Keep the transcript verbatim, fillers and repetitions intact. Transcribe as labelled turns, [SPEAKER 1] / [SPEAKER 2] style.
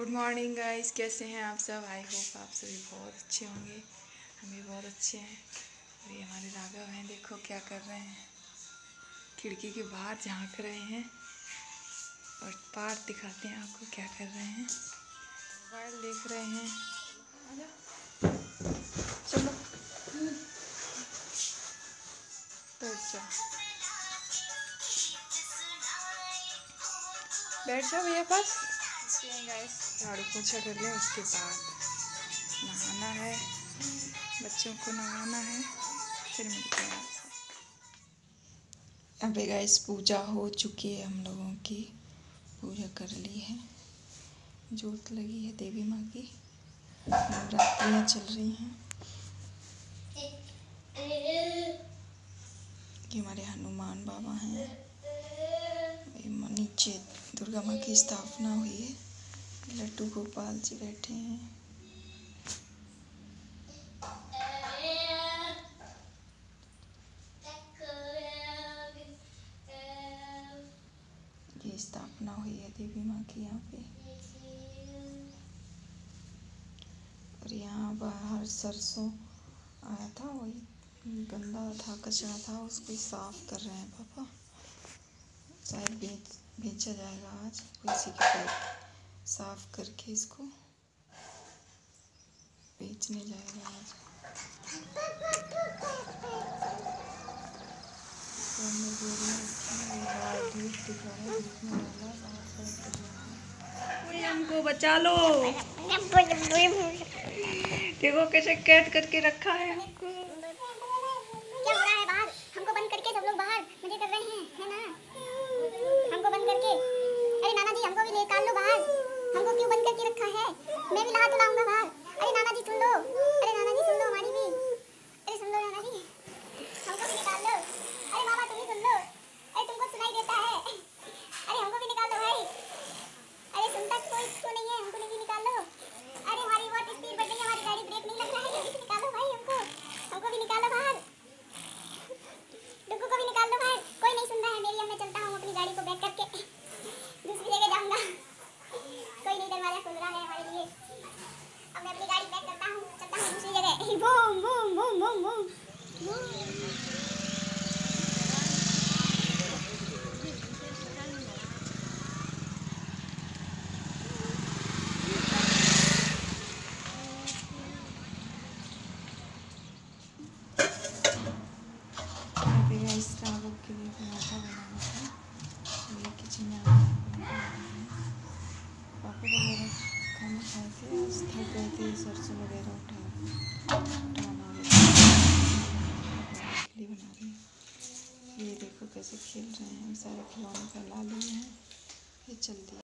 [SPEAKER 1] Good morning guys, कैसे हैं आप सब। आई होप आप सभी बहुत अच्छे होंगे। हम भी बहुत अच्छे हैं। और ये हमारे राघव हैं, देखो क्या कर रहे हैं, खिड़की के बाहर झांक रहे हैं और पार्ट दिखाते हैं आपको क्या कर रहे हैं। मोबाइल देख रहे हैं। चलो बैठ जाओ, बैठ जाओ भैया पास। गाइस झाड़ू पोछा कर लें, उसके बाद नहाना है, बच्चों को नहाना है, फिर मिलते हैं आपसे। यहाँ पे गाइस पूजा हो चुकी है, हम लोगों की पूजा कर ली है, जोत लगी है देवी माँ की, नवरात्रियाँ चल रही हैं। ये हमारे हनुमान बाबा हैं, नीचे दुर्गा माँ की स्थापना हुई है, लड्डू गोपाल जी बैठे हैं। ये स्थापना हुई है देवी माँ की यहाँ पे। और यहाँ बाहर सरसों आया था, वही गंदा था, कचरा था, उसको साफ कर रहे हैं पापा। शायद बेच बेचा जाएगा आज, इसी के पास साफ करके इसको बेचने जाएगा आज। कोई हमको बचा लो, देखो कैसे कैद करके रखा है हमको।
[SPEAKER 2] क्या हो रहा है बाहर? हमको बंद करके सब लोग बाहर मजे कर रहे हैं, है ना? हमको बंद करके, अरे नाना जी हमको भी निकाल लो बाहर। हमको क्यों बंद करके रखा है? मैं भी नहा तो लाऊंगा बाहर। अरे नाना जी सुन लो, अरे नाना जी सुन लो हमारी भी, अरे सुन लो नाना जी, हमको भी निकाल लो। अरे मामा तुम भी सुन लो, अरे तुमको सुनाई देता है, अरे हमको भी निकाल लो भाई। अरे सुनता कोई क्यों नहीं है, हमको भी निकाल लो। अरे हमारी बहुत स्पीड बढ़ गई है, हमारी गाड़ी ब्रेक नहीं लग रहा है, निकालो भाई हमको, हमको भी निकालो बाहर। डुग्गू को भी निकाल दो बाहर, कोई नहीं सुन रहा है मेरी। अब मैं चलता हूँ अपनी गाड़ी को बैक करके दूसरी जगह जाऊंगा, कोई नहीं दरवाजा खुल रहा है हमारे लिए। अब मैं अपनी गाड़ी बैक करता हूँ, चलता हूँ दूसरी जगह। Boom boom boom boom boom
[SPEAKER 1] Raghav के लिए पराठा बनाना था। ये किचन में पापा वगैरह खाना खाए थे, आज थक गए थे, सरसों वगैरह उठा उठाना लिए बना रही हूँ। ये देखो कैसे खेल रहे हैं, सारे खिलौने फैला लिए हैं, ये चल दिया।